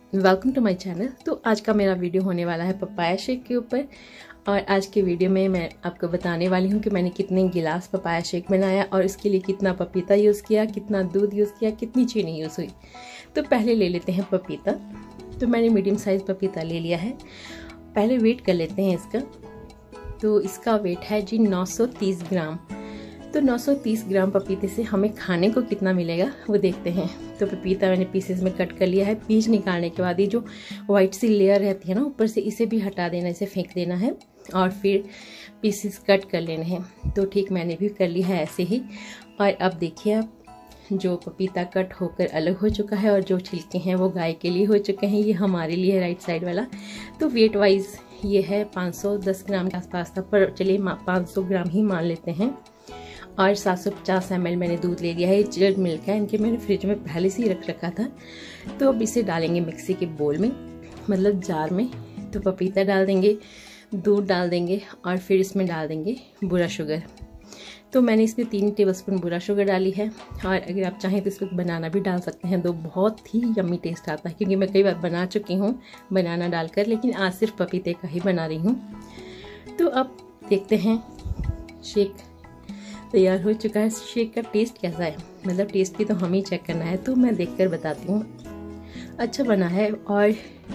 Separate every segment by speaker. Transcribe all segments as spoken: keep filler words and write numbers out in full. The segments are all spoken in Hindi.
Speaker 1: Welcome to my channel. तो आज का मेरा वीडियो होने वाला है पपाया शेक के ऊपर। और आज के वीडियो में मैं आपको बताने वाली हूँ कि मैंने कितने गिलास पपाया शेक बनाया और इसके लिए कितना पपीता यूज़ किया, कितना दूध यूज़ किया, कितनी चीनी यूज़ हुई। तो पहले ले लेते हैं पपीता। तो मैंने मीडियम साइज़ पपीता ले लिया है। पहले वेट कर लेते हैं इसका। तो इसका वेट है जी नौ सौ तीस ग्राम। तो नौ सौ तीस ग्राम पपीते से हमें खाने को कितना मिलेगा वो देखते हैं। तो पपीता मैंने पीसेस में कट कर लिया है। बीज निकालने के बाद ये जो वाइट सी लेयर रहती है ना ऊपर से, इसे भी हटा देना, इसे फेंक देना है और फिर पीसेस कट कर लेने हैं। तो ठीक मैंने भी कर लिया है ऐसे ही। और अब देखिए आप, जो पपीता कट होकर अलग हो चुका है और जो छिलके हैं वो गाय के लिए हो चुके हैं, ये हमारे लिए राइट साइड वाला। तो वेट वाइज ये है पाँच सौ दस ग्राम के आसपास था, पर चलिए पाँच सौ ग्राम ही मान लेते हैं। और सात सौ पचास एम एल मैंने दूध ले लिया है। चिल्ड मिल्क है, इनके मैंने फ्रिज में पहले से ही रख रखा था। तो अब इसे डालेंगे मिक्सी के बोल में, मतलब जार में। तो पपीता डाल देंगे, दूध डाल देंगे और फिर इसमें डाल देंगे बूरा शुगर। तो मैंने इसमें तीन टेबलस्पून बूरा शुगर डाली है। और अगर आप चाहें तो इसमें बनाना भी डाल सकते हैं, तो बहुत ही यम्मी टेस्ट आता है। क्योंकि मैं कई बार बना चुकी हूँ बनाना डालकर, लेकिन आज सिर्फ पपीते का ही बना रही हूँ। तो अब देखते हैं शेक तैयार हो चुका है। शेक का टेस्ट कैसा है, मतलब टेस्ट भी तो हम ही चेक करना है। तो मैं देखकर बताती हूँ। अच्छा बना है और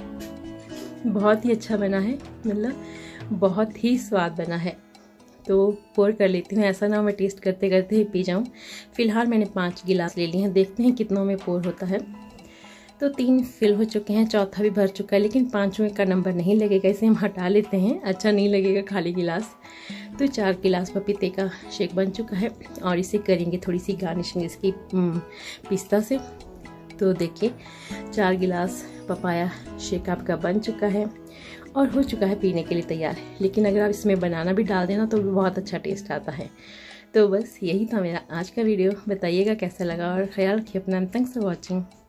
Speaker 1: बहुत ही अच्छा बना है, मतलब बहुत ही स्वाद बना है। तो पोर कर लेती हूँ, ऐसा ना मैं टेस्ट करते करते ही पी जाऊँ। फिलहाल मैंने पाँच गिलास ले लिए हैं, देखते हैं कितनों में पोर होता है। तो तीन फिल हो चुके हैं, चौथा भी भर चुका है, लेकिन पाँचवें का नंबर नहीं लगेगा, इसे हम हटा लेते हैं, अच्छा नहीं लगेगा खाली गिलास। तो चार गिलास पपीते का शेक बन चुका है और इसे करेंगे थोड़ी सी गार्निशिंग इसकी पिस्ता से। तो देखिए चार गिलास पपाया शेक आपका बन चुका है और हो चुका है पीने के लिए तैयार। लेकिन अगर आप इसमें बनाना भी डाल देना तो बहुत अच्छा टेस्ट आता है। तो बस यही था मेरा आज का वीडियो। बताइएगा कैसा लगा और ख्याल रखिए अपना। Thanks for watching.